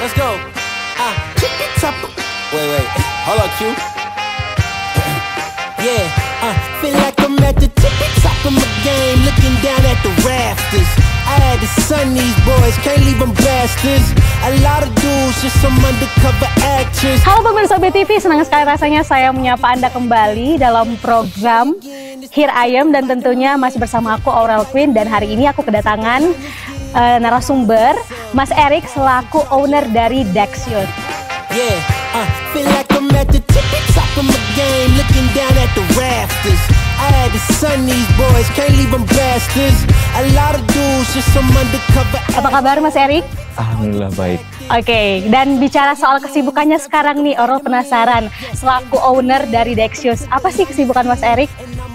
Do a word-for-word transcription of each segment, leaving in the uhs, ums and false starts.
let's go. Ah, uh, wait, wait, hold up, Q. Yeah, uh, feel like I'm at the tippy top of my game, looking down at the rafters. I had to sun these boys, can't leave them bastards. A lot of dudes, just some undercover actors. Halo pemirsa B T V, senang sekali rasanya saya menyapa Anda kembali dalam program Here I Am, dan tentunya masih bersama aku Aurel Queen, dan hari ini aku kedatangan uh, narasumber Mas Erik selaku owner dari Dexios. Yeah, uh, feel like I'm at the tippy top of my game, looking down at the rafters. I had to sun these boys, can't leave them bastards. A lot of dudes, just some undercover. Apa kabar Mas Erik? Alhamdulillah baik. Oke, okay, dan bicara soal kesibukannya sekarang nih, Aurel penasaran. Selaku owner dari Dexios, apa sih kesibukan Mas Erik?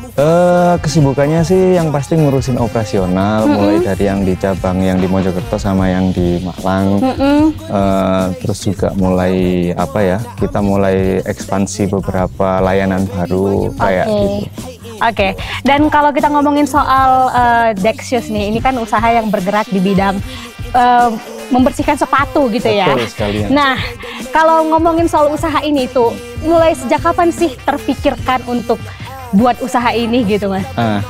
Uh, kesibukannya sih yang pasti ngurusin operasional, mm-hmm. mulai dari yang di cabang yang di Mojokerto sama yang di Malang. Mm-hmm. uh, terus juga mulai apa ya, kita mulai ekspansi beberapa layanan baru kayak okay. gitu. Oke, okay. Dan kalau kita ngomongin soal uh, Dexios nih, ini kan usaha yang bergerak di bidang uh, membersihkan sepatu gitu. Betul, ya. Sekalian. Nah, kalau ngomongin soal usaha ini tuh, mulai sejak kapan sih terpikirkan untuk buat usaha ini gitu, Mas? Nah,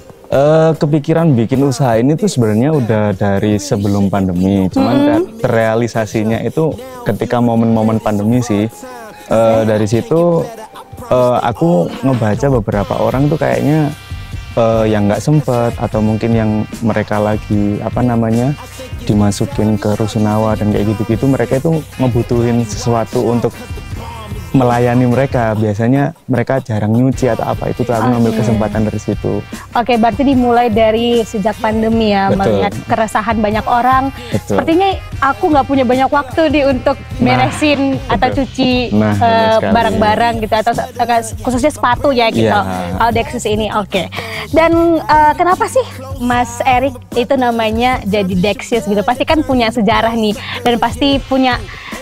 uh, kepikiran bikin usaha ini tuh sebenarnya udah dari sebelum pandemi, cuman mm-hmm. terrealisasinya itu ketika momen-momen pandemi sih. Uh, dari situ uh, aku ngebaca beberapa orang tuh kayaknya uh, yang nggak sempet atau mungkin yang mereka lagi apa namanya dimasukin ke rusunawa dan kayak gitu-gitu, mereka itu ngebutuhin sesuatu untuk melayani mereka. Biasanya mereka jarang nyuci atau apa, itu tuh aku ngambil kesempatan dari situ. Oke, berarti dimulai dari sejak pandemi ya. Betul. Melihat keresahan banyak orang. Betul. Sepertinya aku nggak punya banyak waktu nih untuk beresin nah, atau cuci nah, uh, barang-barang gitu, atau uh, khususnya sepatu ya gitu. Yeah. Kalau Dexios ini, oke. Okay. Dan uh, kenapa sih Mas Erik itu namanya jadi Dexios gitu? Pasti kan punya sejarah nih, dan pasti punya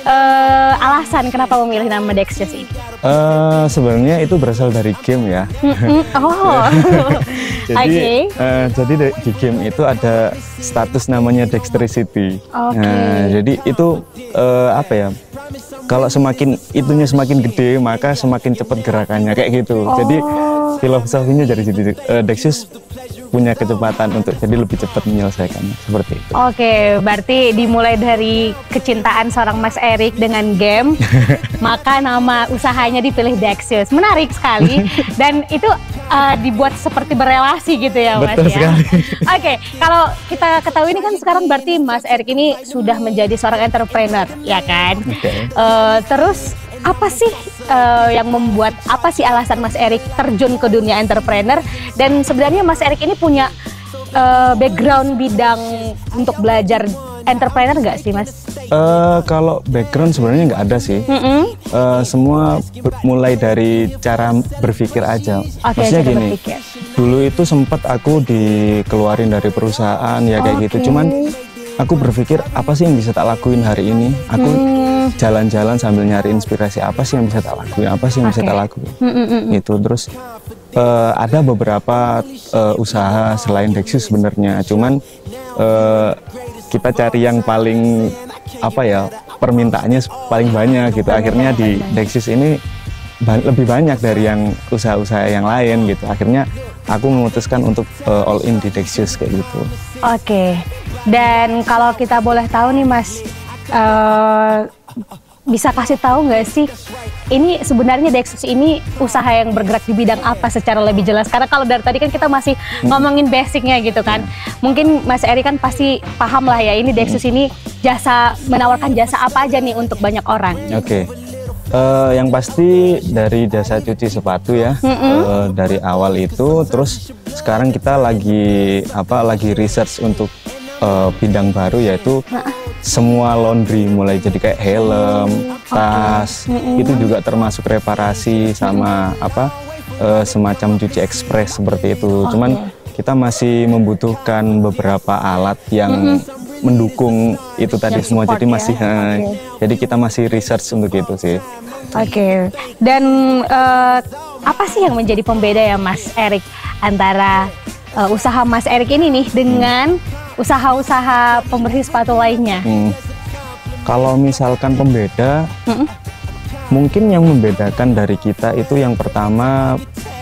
Uh, alasan kenapa memilih nama Dexios ini? Uh, sebenarnya itu berasal dari game ya. Mm-hmm. Oh, jadi, okay. uh, jadi di game itu ada status namanya Dexterity. Okay. Nah, jadi itu uh, apa ya? Kalau semakin itunya semakin gede, maka semakin cepat gerakannya kayak gitu. Oh. Jadi filosofinya dari situ. Uh, Dexios punya kecepatan untuk jadi lebih cepat menyelesaikannya, seperti itu. Oke, berarti dimulai dari kecintaan seorang Mas Erik dengan game, maka nama usahanya dipilih Dexios. Menarik sekali, dan itu uh, dibuat seperti berelasi gitu ya, Mas. Betul ya. sekali. Oke, kalau kita ketahui ini kan sekarang berarti Mas Erik ini sudah menjadi seorang entrepreneur, ya kan? Okay. Uh, terus apa sih uh, yang membuat, apa sih alasan Mas Erik terjun ke dunia entrepreneur, dan sebenarnya Mas Erik ini punya uh, background bidang untuk belajar entrepreneur nggak sih, Mas? Uh, kalau background sebenarnya nggak ada sih. Mm-hmm. uh, semua mulai dari cara berpikir aja. Okay, maksudnya gini, berpikir. Dulu itu sempat aku dikeluarin dari perusahaan ya kayak okay. gitu, cuman aku berpikir apa sih yang bisa tak lakuin hari ini. Aku hmm. jalan-jalan sambil nyari inspirasi, apa sih yang bisa tak lakuin, apa sih yang okay. bisa tak lakuin. Mm-mm. Gitu. Terus uh, ada beberapa uh, usaha selain Dexios sebenarnya, cuman uh, kita cari yang paling apa ya, permintaannya paling banyak gitu. Akhirnya di Dexios ini ba- lebih banyak dari yang usaha-usaha yang lain gitu. Akhirnya aku memutuskan untuk uh, all in di Dexios kayak gitu. Oke. Okay. Dan kalau kita boleh tahu nih, Mas, uh, bisa kasih tahu nggak sih, ini sebenarnya Dexios ini usaha yang bergerak di bidang apa secara lebih jelas? Karena kalau dari tadi kan kita masih ngomongin basicnya gitu kan. Mungkin Mas Erik kan pasti paham lah ya, ini Dexios ini jasa, menawarkan jasa apa aja nih untuk banyak orang. Oke. Okay. Uh, yang pasti dari jasa cuci sepatu ya, mm-hmm. uh, dari awal itu, terus sekarang kita lagi apa lagi research untuk uh, bidang baru, yaitu nah. semua laundry, mulai jadi kayak helm, tas, okay. mm-hmm. itu juga termasuk reparasi sama mm-hmm. apa uh, semacam cuci ekspres seperti itu. Okay. Cuman kita masih membutuhkan beberapa alat yang mm-hmm. mendukung itu tadi yang semua, jadi masih ya? uh, okay. jadi kita masih research untuk itu sih. Oke, okay. Dan uh, apa sih yang menjadi pembeda ya Mas Erik antara uh, usaha Mas Erik ini nih dengan hmm. usaha-usaha pembersih sepatu lainnya? Hmm. Kalau misalkan pembeda, mm-mm. mungkin yang membedakan dari kita itu yang pertama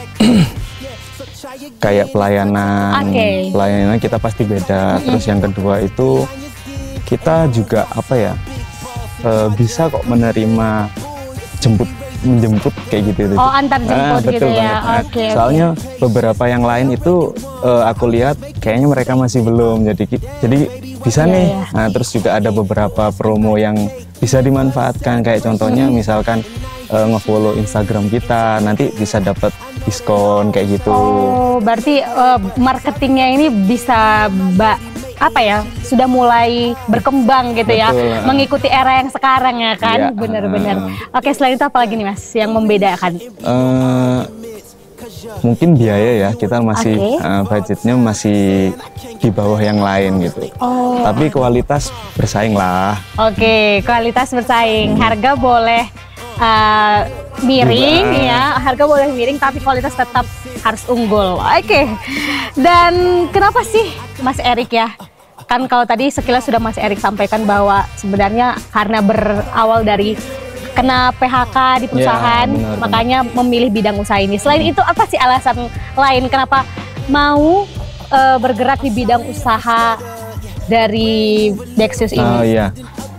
kayak pelayanan, okay. pelayanan kita pasti beda. Mm-mm. Terus yang kedua itu kita juga apa ya, e, bisa kok menerima jemput menjemput kayak gitu. Oh, antar jemput nah, gitu ya. Oke. Okay, Soalnya okay. beberapa yang lain itu uh, aku lihat kayaknya mereka masih belum. Jadi jadi bisa yeah, nih. Yeah. Nah, terus juga ada beberapa promo yang bisa dimanfaatkan, kayak contohnya hmm. misalkan uh, nge-follow Instagram kita, nanti bisa dapat diskon kayak gitu. Oh, berarti uh, marketingnya ini bisa ba apa ya, sudah mulai berkembang gitu. Betul, ya, uh. mengikuti era yang sekarang ya kan, bener-bener. Uh. Oke, selain itu apa lagi nih Mas yang membedakan? Uh, mungkin biaya ya, kita masih okay. uh, budgetnya masih di bawah yang lain gitu. Oh. Tapi kualitas bersaing lah. Oke, okay, kualitas bersaing, hmm. harga boleh uh, miring Juga. ya, harga boleh miring tapi kualitas tetap harus unggul. Oke, okay. Dan kenapa sih Mas Erik ya? Kan kalau tadi sekilas sudah Mas Erik sampaikan bahwa sebenarnya karena berawal dari kena P H K di perusahaan, ya, benar, makanya benar. memilih bidang usaha ini. Selain itu apa sih alasan lain kenapa mau uh, bergerak di bidang usaha dari Dexius ini? Oh iya,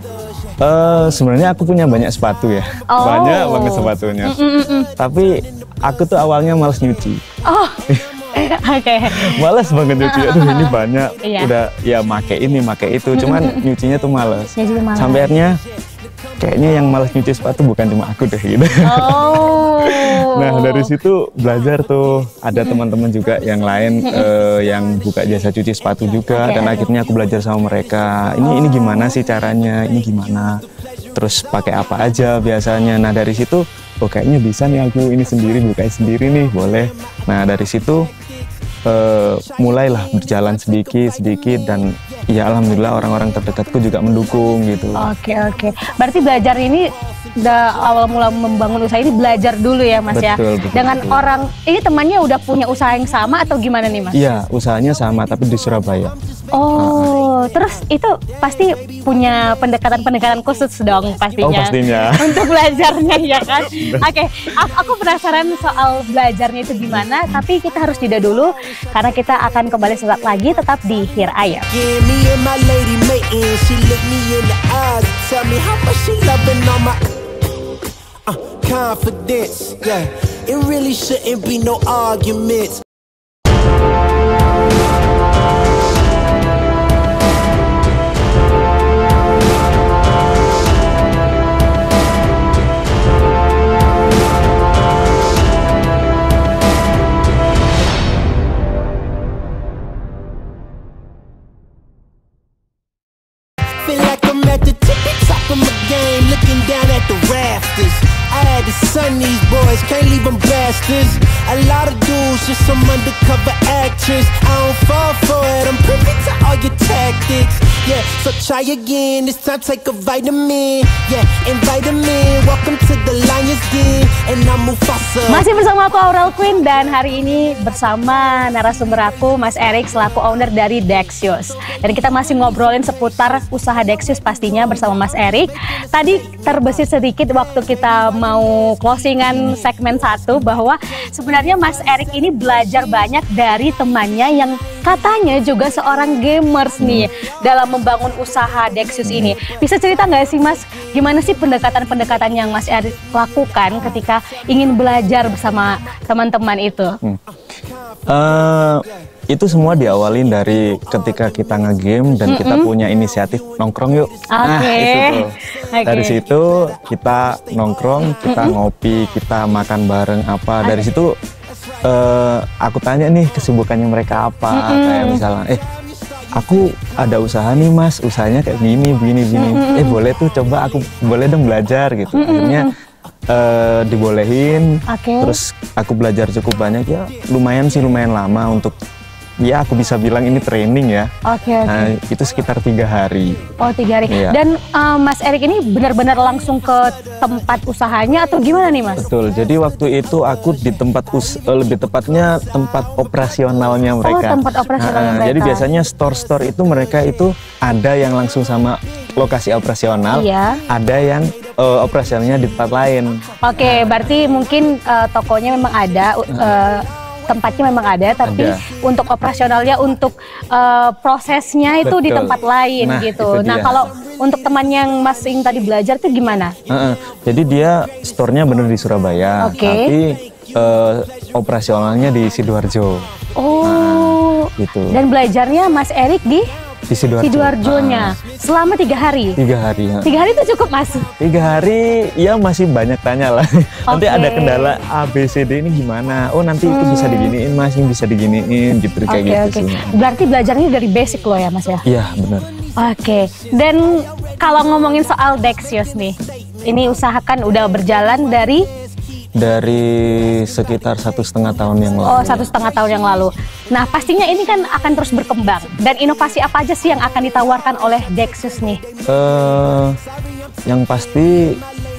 uh, sebenarnya aku punya banyak sepatu ya, oh. banyak banget sepatunya. Mm -mm -mm. Tapi aku tuh awalnya males nyuci. Oh. Oke. Okay. Males banget nyuci. Aduh, ini banyak. Iya. Udah ya make ini, make itu. Cuman nyucinya tuh males. males. Sampai akhirnya kayaknya yang males nyuci sepatu bukan cuma aku deh gitu. Oh. Nah, dari situ belajar tuh. Ada teman-teman juga yang lain uh, yang buka jasa cuci sepatu juga, okay. dan akhirnya aku belajar sama mereka. Ini oh. ini gimana sih caranya? Ini gimana? Terus pakai apa aja biasanya. Nah, dari situ oh kayaknya bisa nih aku ini sendiri, buka sendiri nih, boleh. Nah, dari situ Uh, mulailah berjalan sedikit-sedikit dan ya alhamdulillah orang-orang terdekatku juga mendukung gitu. Oke oke. Berarti belajar ini udah awal mula membangun usaha ini belajar dulu ya Mas. Betul, ya. Betul, Dengan betul. orang ini temannya udah punya usaha yang sama atau gimana nih Mas? Iya, usahanya sama tapi di Surabaya. Oh, uh, terus itu pasti punya pendekatan-pendekatan khusus dong pastinya. Oh, pastinya. Untuk belajarnya ya kan. Oke, okay. aku, aku penasaran soal belajarnya itu gimana, tapi kita harus jeda dulu karena kita akan kembali sesaat lagi, tetap di Hear Ayam. Son, these boys can't leave them bastards. A lot of dudes just some undercover actress. I don't fall for it, I'm privy to all your tactics. Yeah, so try again, this time take a vitamin. Yeah, invite them in, welcome to the Lions Den. And I'm Mufasa. Masih bersama aku Aurel Queen dan hari ini bersama narasumber aku Mas Erik selaku owner dari Dexius. Dan kita masih ngobrolin seputar usaha Dexius pastinya bersama Mas Erik. Tadi terbesit sedikit waktu kita mau closingan segmen satu bahwa sebenarnya Mas Erik ini belajar banyak dari temannya yang katanya juga seorang gamers nih dalam membangun usaha Dexius ini. Bisa cerita nggak sih Mas, gimana sih pendekatan-pendekatan yang Mas Erik lakukan ketika ingin belajar bersama teman-teman itu? Hmm. Uh, itu semua diawalin dari ketika kita nge-game dan mm -mm. kita punya inisiatif nongkrong yuk. Okay. Nah itu tuh. Okay. Dari situ kita nongkrong, kita mm -mm. ngopi, kita makan bareng apa. Okay. Dari situ uh, aku tanya nih kesibukannya mereka apa. Mm -mm. Kayak misalnya, eh aku ada usaha nih Mas, usahanya kayak gini, begini, begini. Mm -mm. Eh boleh tuh coba aku boleh dong belajar gitu. Mm -mm. Akhirnya Uh, dibolehin, okay. Terus aku belajar cukup banyak ya, lumayan sih lumayan lama untuk ya aku bisa bilang ini training ya. Oke. Okay, okay. Nah, itu sekitar tiga hari. Oh tiga hari. Iya. Dan uh, Mas Erik ini benar-benar langsung ke tempat usahanya atau gimana nih Mas? Betul. Jadi waktu itu aku di tempat us lebih tepatnya tempat operasionalnya mereka. Oh tempat operasional nah, mereka. Jadi biasanya store-store itu mereka itu ada yang langsung sama lokasi operasional, iya. ada yang uh, operasionalnya di tempat lain. Oke, okay, nah. berarti mungkin uh, tokonya memang ada, uh, tempatnya memang ada, tapi ada. Untuk operasionalnya, untuk uh, prosesnya itu Betul. Di tempat lain nah, gitu. Nah, kalau untuk teman yang Mas Ing tadi belajar itu gimana? Uh-uh. Jadi dia store-nya bener di Surabaya, okay. tapi uh, operasionalnya di Sidoarjo. Oh, nah, gitu. Dan belajarnya Mas Erik di? Di Sidoarjo. Sidoarjonya ah. selama tiga hari. Tiga hari. Ya. Tiga hari itu cukup Mas? Tiga hari, ya masih banyak tanya lah. Okay. Nanti ada kendala A B C D ini gimana? Oh nanti hmm. itu bisa diginiin Mas, ini bisa diginiin gitu kayak okay, gitu okay. sih. Berarti belajarnya dari basic loh ya Mas ya? Iya benar. Oke. Okay. Dan kalau ngomongin soal Dexios nih, ini usahakan udah berjalan dari? Dari sekitar satu setengah tahun yang lalu. Oh, satu setengah tahun yang lalu. Nah, pastinya ini kan akan terus berkembang. Dan inovasi apa aja sih yang akan ditawarkan oleh Dexios nih? Uh, yang pasti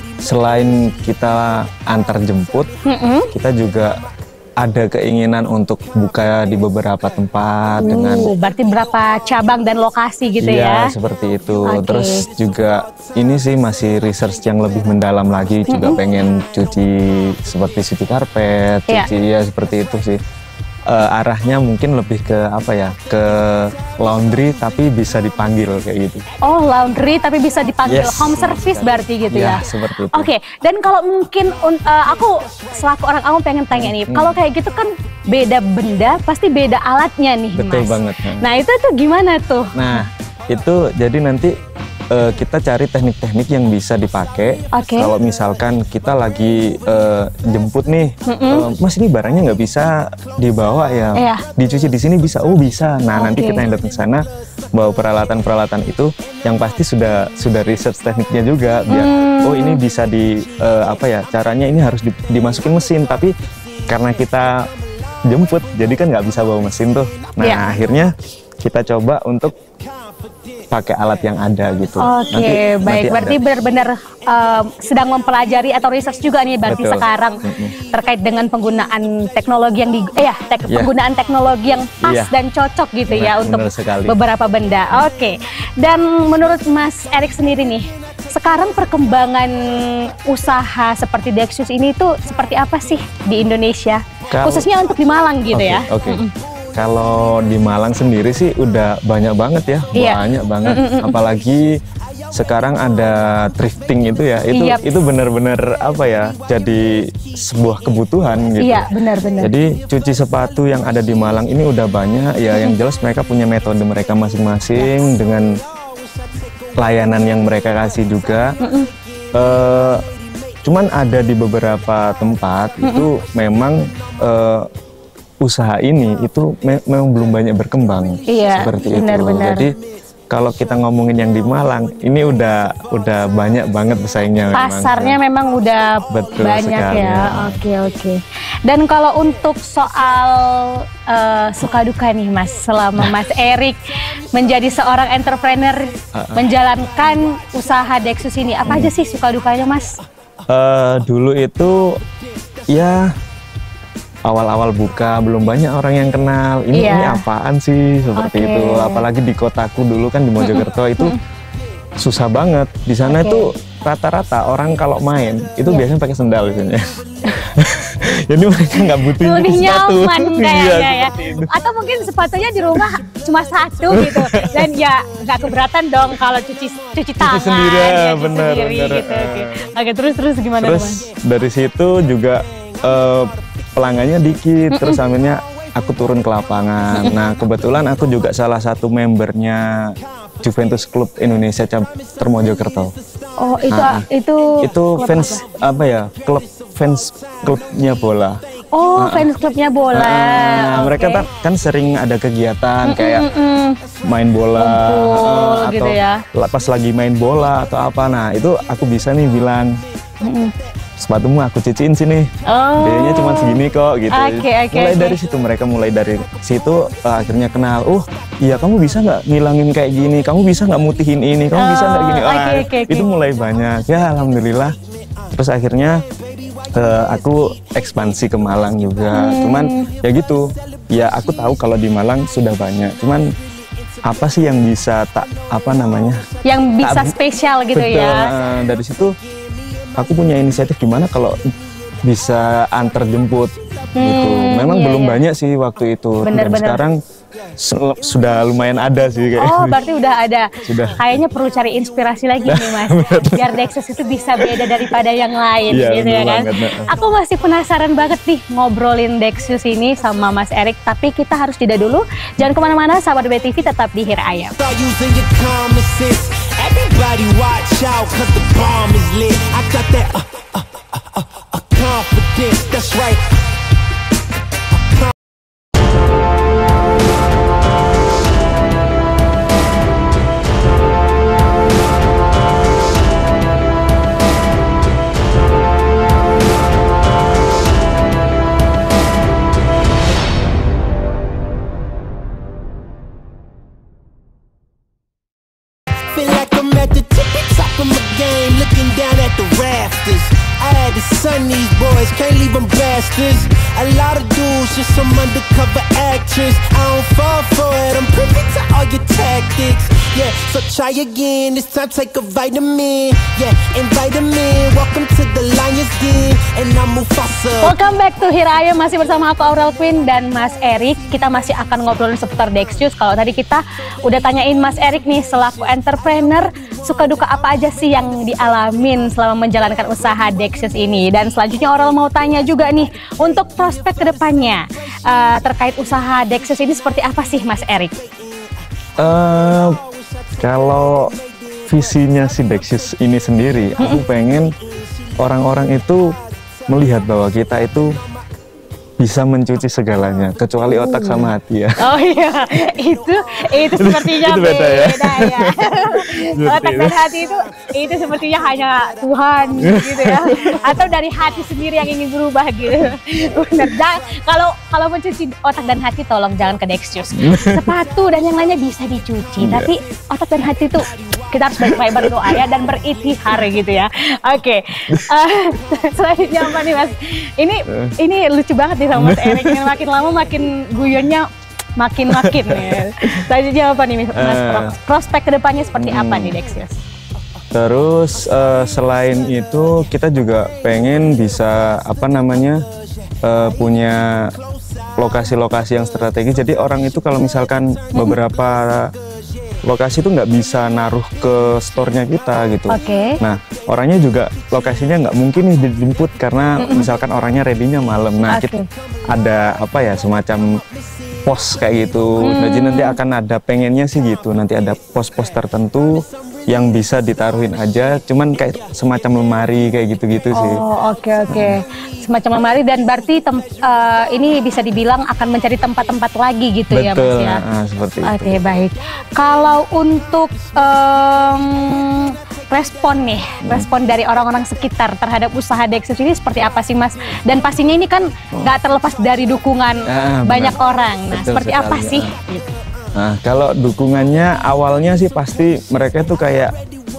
selain kita antar jemput, mm-hmm. kita juga ada keinginan untuk buka di beberapa tempat uh, dengan berarti berapa cabang dan lokasi gitu iya, ya? Seperti itu. Okay. Terus juga ini sih masih research yang lebih mendalam lagi. Mm-hmm. Juga pengen cuci seperti cuci karpet, yeah. cuci ya seperti itu sih. Uh, arahnya mungkin lebih ke apa ya? Ke laundry tapi bisa dipanggil kayak gitu. Oh, laundry tapi bisa dipanggil, yes. Home service berarti gitu ya? Ya, seperti itu. Oke, okay. Dan kalau mungkin uh, aku selaku orang awam pengen tanya nih, hmm. kalau kayak gitu kan beda benda, pasti beda alatnya nih, Betul Mas. Betul banget. Ya. Nah, itu tuh gimana tuh? Nah, itu jadi nanti uh, kita cari teknik-teknik yang bisa dipakai. Okay. Kalau misalkan kita lagi uh, jemput nih, uh, Mas ini barangnya nggak bisa dibawa ya, yeah. dicuci di sini bisa, oh bisa. Nah okay. nanti kita yang datang ke sana bawa peralatan-peralatan itu, yang pasti sudah sudah research tekniknya juga, biar hmm. oh ini bisa di uh, apa ya caranya ini harus di, dimasukin mesin, tapi karena kita jemput jadi kan nggak bisa bawa mesin tuh. Nah yeah. akhirnya kita coba untuk pakai alat yang ada gitu. Oke, okay, baik. Nanti berarti benar-benar uh, sedang mempelajari atau research juga nih berarti Betul. Sekarang mm-hmm. terkait dengan penggunaan teknologi yang di eh ya tek, yeah. penggunaan teknologi yang pas yeah. dan cocok gitu nah, ya untuk sekali. Beberapa benda. Oke. Okay. Dan menurut Mas Erik sendiri nih, sekarang perkembangan usaha seperti Dexios ini tuh seperti apa sih di Indonesia? Kalo, Khususnya untuk di Malang gitu okay, ya. Oke. Okay. Mm-hmm. Kalau di Malang sendiri sih udah banyak banget ya, iya. banyak banget. Mm-mm. Apalagi sekarang ada thrifting itu ya, itu yep. itu benar-benar apa ya, jadi sebuah kebutuhan gitu. Iya, benar-benar. Jadi cuci sepatu yang ada di Malang ini udah banyak ya, mm-hmm. yang jelas mereka punya metode mereka masing-masing yes. dengan layanan yang mereka kasih juga. Mm-hmm. Uh, cuman ada di beberapa tempat mm-hmm. itu memang uh, usaha ini itu me memang belum banyak berkembang iya, seperti benar, itu. Benar. Jadi kalau kita ngomongin yang di Malang ini udah udah banyak banget pesaingnya. Pasarnya memang, memang udah Betul banyak sekali, ya. Oke ya. oke. Okay. Dan kalau untuk soal uh, suka duka nih Mas, selama Mas Erik menjadi seorang entrepreneur uh -uh. menjalankan usaha Dexios ini, apa hmm. aja sih suka dukanya Mas? Uh, dulu itu ya awal-awal buka belum banyak orang yang kenal ini yeah. ini apaan sih seperti okay. itu, apalagi di kotaku dulu kan di Mojokerto itu susah banget di sana okay. itu rata-rata orang kalau main itu yeah. biasanya pakai sendal biasanya. Jadi mereka nggak butuh lebih sepatu nyaman kayaknya ya, atau mungkin sepatunya di rumah cuma satu gitu dan ya nggak keberatan dong kalau cuci cuci tangan cuci sendiri, ya, cuci bener, sendiri bener. gitu. Oke okay. okay, terus terus gimana terus teman? Dari situ juga uh, pelanggannya dikit, mm -mm. terus akhirnya aku turun ke lapangan. Mm -mm. Nah kebetulan aku juga salah satu membernya Juventus Club Indonesia Chapter Mojokerto. Oh itu nah, itu itu fans apa? apa ya klub fans klubnya bola. Oh nah, fans klubnya bola. Nah, okay. Mereka kan, kan sering ada kegiatan mm -mm, kayak mm -mm. main bola uh, atau gitu ya. pas lagi main bola atau apa. Nah itu aku bisa nih bilang. Mm -mm. Sepatumu aku cuciin sini, oh. biayanya cuma segini kok gitu. Okay, okay, mulai okay. dari situ mereka mulai dari situ uh, akhirnya kenal. Oh iya kamu bisa nggak ngilangin kayak gini? Kamu bisa nggak mutihin ini? Kamu oh, bisa nggak gini? Wah okay, okay, itu okay. mulai banyak ya alhamdulillah. Terus akhirnya uh, aku ekspansi ke Malang juga. Hmm. Cuman ya gitu. Ya aku tahu kalau di Malang sudah banyak. Cuman apa sih yang bisa tak apa namanya? Yang bisa tak, spesial gitu betul, ya. Uh, dari situ aku punya inisiatif gimana kalau bisa antar jemput hmm, gitu. Memang iya, belum iya. banyak sih waktu itu. Bener, Dan bener. sekarang sudah lumayan ada sih kayak. Oh, berarti udah ada. Sudah. Kayaknya perlu cari inspirasi lagi nih Mas. Biar Dexus itu bisa beda daripada yang lain ya, gitu ya kan. Banget, aku masih penasaran banget nih ngobrolin Dexus ini sama Mas Erik. Tapi kita harus jeda dulu. Jangan kemana-mana, sahabat B T V tetap di Hira Ayam. Everybody watch out cause the bomb is lit. I got that uh, uh, uh, uh, uh, confidence, that's right. Feel like I'm at the tippy top of my game, looking down at the rafters. I had to son these boys, can't leave them bastards. A lot of dudes, just some undercover actress. I don't fall for it, I'm privy to all your tactics. Yeah, so try again, this time take a vitamin. Yeah, invite them in, welcome to the Lions Den. And I'm Mufasa. Welcome back to Hira Ayam, masih bersama aku Aurel Queen dan Mas Erik. Kita masih akan ngobrolin seputar Dexus. Kalau tadi kita udah tanyain Mas Erik nih, selaku entrepreneur, suka duka apa aja sih yang dialamin selama menjalankan usaha Dexus ini. Dan selanjutnya Aurel mau tanya juga nih, untuk prospek kedepannya uh, terkait usaha Dexus ini seperti apa sih Mas Erik? Uh, kalau visinya si Dexus ini sendiri, mm-hmm. aku pengen orang-orang itu melihat bahwa kita itu bisa mencuci segalanya, kecuali otak sama hati ya. Oh iya, itu itu sepertinya itu beda, ya. beda ya. Otak dan hati itu itu sepertinya hanya Tuhan gitu ya, atau dari hati sendiri yang ingin berubah gitu. Benar. Kalau kalau mencuci otak dan hati, tolong jangan ke Dexus. Sepatu dan yang lainnya bisa dicuci, yeah. tapi otak dan hati itu kita harus baik-baik berdoa ya dan berikhtiar gitu ya. Oke, okay. uh, selanjutnya apa nih Mas? Ini ini lucu banget nih sama Mas Erik, makin lama makin guyonnya makin-makin ya. Selanjutnya apa nih Mas? Uh, Prospek kedepannya seperti hmm. apa nih Dexus? Terus uh, selain itu kita juga pengen bisa apa namanya uh, punya lokasi-lokasi yang strategis. Jadi orang itu kalau misalkan beberapa lokasi itu nggak bisa naruh ke store-nya kita gitu. Oke. Nah, orangnya juga lokasinya nggak mungkin nih dijemput karena mm-mm. misalkan orangnya ready-nya malam. Nah, okay. kita ada apa ya semacam pos kayak gitu. Hmm. Jadi nanti akan ada pengennya sih gitu. Nanti ada pos-pos tertentu yang bisa ditaruhin aja, cuman kayak semacam lemari kayak gitu-gitu sih. Oh oke okay, oke, okay. semacam lemari dan berarti tem uh, ini bisa dibilang akan mencari tempat-tempat lagi gitu. Betul, ya Mas ya. Nah, seperti okay, itu. Oke baik. Kalau untuk um, respon nih, hmm. respon dari orang-orang sekitar terhadap usaha Dexus ini seperti apa sih Mas? Dan pastinya ini kan nggak oh. terlepas dari dukungan ah, banyak benar. orang. Nah betul seperti sekali, apa sih? Ya. Gitu. Nah, kalau dukungannya awalnya sih pasti mereka tuh kayak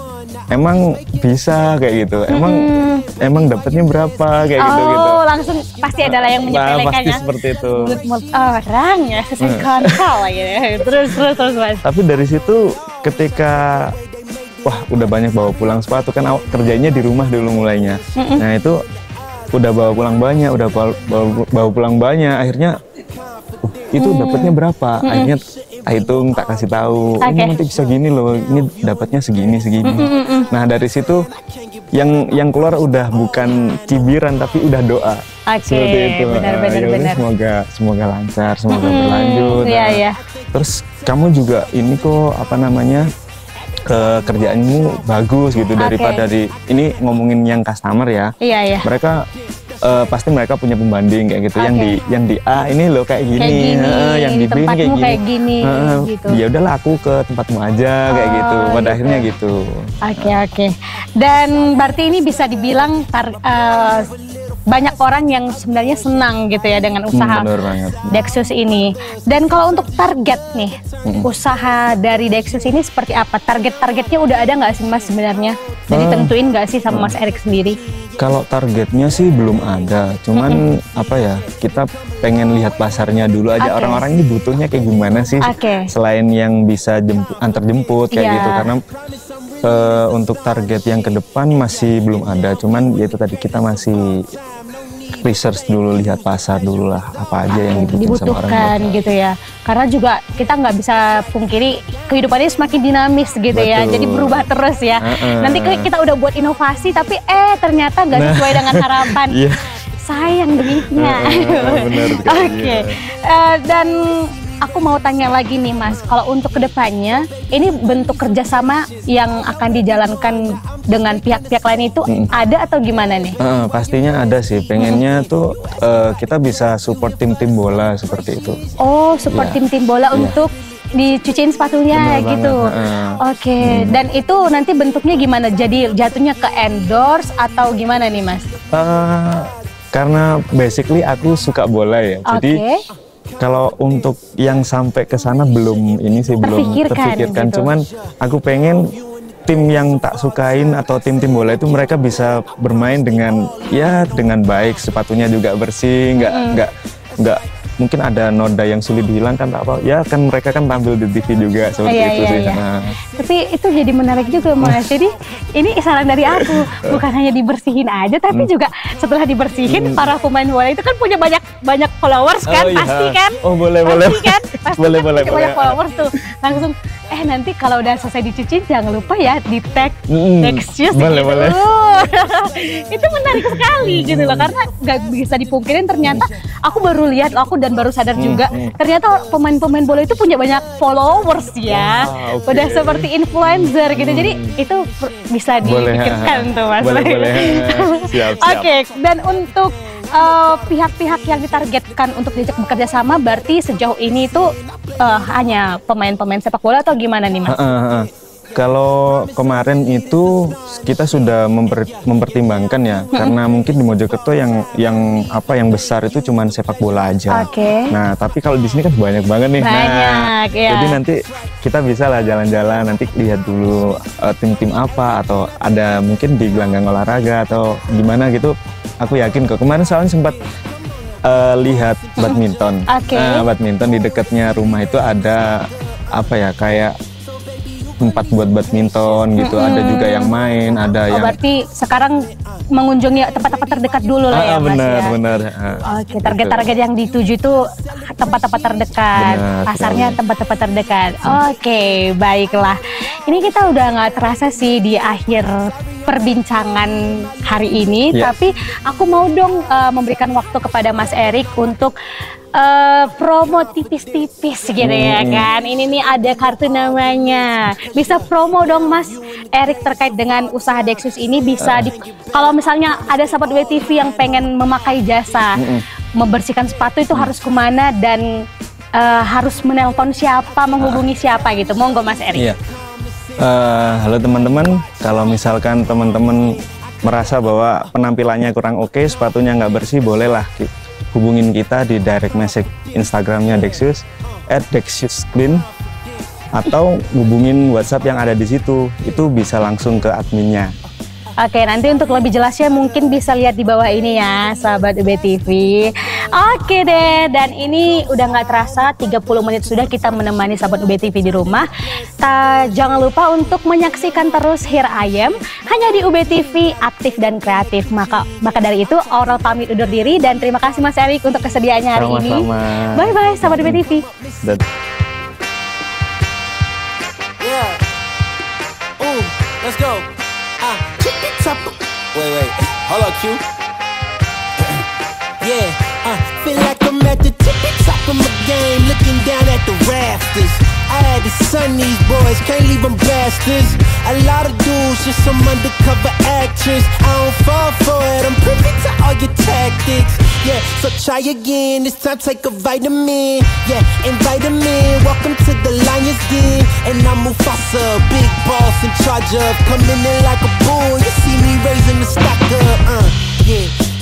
emang bisa kayak gitu, emang hmm. emang dapatnya berapa kayak oh, gitu gitu. Oh, langsung pasti adalah yang menyepelekannya. Nah, pasti seperti itu. Orang ya, sesuai kontrol ya. Terus terus terus Mas. Tapi dari situ ketika wah udah banyak bawa pulang sepatu kan kerjanya di rumah dulu mulainya. Mm-mm. Nah itu udah bawa pulang banyak, udah bawa, bawa, bawa pulang banyak, akhirnya uh, itu hmm. dapatnya berapa? Mm-mm. Akhirnya hitung tak kasih tahu, okay. ini nanti bisa gini loh, ini dapatnya segini segini. Mm-mm. Nah dari situ yang yang keluar udah bukan cibiran tapi udah doa. Oke, okay. benar-benar uh, benar. Semoga semoga lancar, semoga mm-hmm. berlanjut. Iya, nah, iya. Terus kamu juga ini kok apa namanya ke kerjaanmu bagus gitu okay. daripada di ini ngomongin yang customer ya. Iya iya. Mereka uh, pasti mereka punya pembanding kayak gitu. Okay. Yang di yang di A ini loh kayak gini, kayak gini uh, yang di B ini kayak gini. Kayak gini uh, gitu. Ya udahlah aku ke tempatmu aja oh, kayak gitu. Pada gitu. akhirnya gitu. Oke okay, oke. Okay. Dan berarti ini bisa dibilang tar, uh, banyak orang yang sebenarnya senang gitu ya dengan usaha hmm, Dexus ini. Dan kalau untuk target nih, hmm. usaha dari Dexus ini seperti apa? Target-targetnya udah ada nggak sih Mas sebenarnya? Jadi hmm. tentuin nggak sih sama Mas Erik sendiri? Kalau targetnya sih belum ada, cuman mm-hmm. apa ya, kita pengen lihat pasarnya dulu aja, orang-orang okay. ini butuhnya kayak gimana sih, okay. selain yang bisa jemput, antar jemput kayak yeah. gitu, karena uh, untuk target yang ke depan masih belum ada, cuman ya itu tadi kita masih research dulu, lihat pasar dulu lah, apa aja yang dibutuhkan, dibutuhkan sama orang gitu ya. Karena juga kita nggak bisa pungkiri kehidupannya semakin dinamis gitu. Betul. Ya, jadi berubah terus ya. Uh-uh. Nanti kita udah buat inovasi tapi eh ternyata nggak sesuai nah. dengan harapan. Yeah. Sayang duitnya. Uh, benar sekali. Oke. Okay. Ya. Uh, dan aku mau tanya lagi nih Mas, kalau untuk kedepannya ini bentuk kerjasama yang akan dijalankan dengan pihak-pihak lain itu hmm. ada atau gimana nih? Uh, pastinya ada sih, pengennya hmm. tuh uh, kita bisa support tim-tim bola seperti itu. Oh, support yeah. tim-tim bola yeah. untuk dicuciin sepatunya. Bener gitu. Uh, Oke, okay. hmm. dan itu nanti bentuknya gimana? Jadi jatuhnya ke endorse atau gimana nih Mas? Uh, karena basically aku suka bola ya, okay. jadi kalau untuk yang sampai ke sana belum ini sih belum terpikirkan, gitu. Cuman aku pengen tim yang tak sukain atau tim-tim bola itu mereka bisa bermain dengan ya dengan baik, sepatunya juga bersih, nggak mm. nggak nggak mungkin ada noda yang sulit dihilangkan apa ya, kan mereka kan tampil di T V juga seperti iya, itu iya, sih. Iya. Nah. Tapi itu jadi menarik juga Mas. Jadi ini saran dari aku, bukan hanya dibersihin aja, tapi hmm. juga setelah dibersihin hmm. para pemain bola itu kan punya banyak banyak followers kan, oh, iya. pasti kan? Oh boleh pasti boleh. Kan? Pasti boleh kan boleh punya boleh. Banyak followers tuh langsung. Eh nanti kalau udah selesai dicuci jangan lupa ya di tag hmm. Dexious boleh, gitu. Boleh. Itu menarik sekali gitu loh, karena nggak bisa dipungkirin ternyata aku baru lihat aku dan baru sadar hmm. juga ternyata pemain-pemain bola itu punya banyak followers ya, wow, okay. udah seperti influencer gitu, hmm. jadi itu bisa dipikirkan boleh, tuh Mas. Boleh boleh. Siap siap. Oke, okay. Dan untuk uh, pihak-pihak yang ditargetkan untuk diajak bekerja sama berarti sejauh ini itu uh, hanya pemain-pemain sepak bola atau gimana nih Mas? Uh, uh, uh. Kalau kemarin itu kita sudah memper, mempertimbangkan ya, hmm. karena mungkin di Mojokerto yang yang apa yang besar itu cuma sepak bola aja. Okay. Nah, tapi kalau di sini kan banyak banget nih. Banyak, nah, ya. Jadi nanti kita bisa lah jalan-jalan, nanti lihat dulu uh, tim-tim apa atau ada mungkin di gelanggang olahraga atau gimana gitu. Aku yakin kok. Kemarin soalnya sempat uh, lihat badminton. Okay. Nah, badminton di dekatnya rumah itu ada apa ya kayak tempat buat badminton gitu, mm-hmm. ada juga yang main, ada oh, yang. Berarti sekarang mengunjungi tempat-tempat terdekat dulu lah ah, ya Mas bener, ya. Benar, Oke, target-target yang dituju itu tempat-tempat terdekat, bener, pasarnya sekali. Tempat-tempat terdekat. Oke, baiklah. Ini kita udah nggak terasa sih di akhir perbincangan hari ini, yeah. tapi aku mau dong uh, memberikan waktu kepada Mas Erik untuk Uh, promo tipis-tipis gitu hmm. ya kan. Ini nih ada kartu namanya. Bisa promo dong Mas Erik terkait dengan usaha Dexious ini, bisa di, kalau misalnya ada sahabat W T V yang pengen memakai jasa hmm. membersihkan sepatu itu harus kemana dan uh, harus menelpon siapa, menghubungi siapa gitu. Monggo Mas Erik. Iya. Uh, halo teman-teman, kalau misalkan teman-teman merasa bahwa penampilannya kurang oke, sepatunya nggak bersih, bolehlah hubungin kita di direct message Instagramnya Dexious at Dexious Clean, atau hubungin WhatsApp yang ada di situ, itu bisa langsung ke adminnya. Oke, nanti untuk lebih jelasnya mungkin bisa lihat di bawah ini ya, sahabat U B T V. Oke deh, dan ini udah nggak terasa tiga puluh menit sudah kita menemani sahabat U B T V di rumah. Ta, jangan lupa untuk menyaksikan terus Here I Am hanya di U B T V, aktif dan kreatif. Maka maka dari itu Aurel pamit undur diri dan terima kasih Mas Erik untuk kesediaannya hari Sama-sama. ini. Bye bye sahabat U B T V. Dan yeah. Ooh, let's go. Ah. Wait, wait, hold up, Q. Yeah, uh, feel like I'm at the tippy top of my game, looking down at the rafters. I had to sun these boys, can't leave them bastards. A lot of dudes, just some undercover actors. I don't fall for it, I'm privy to all your tactics. Yeah, so try again, this time take a vitamin. Yeah, invite them in, welcome to the Lions Den. And I'm Mufasa, big boss in charge of coming in like a bull. You see me raising the stock up, uh, yeah.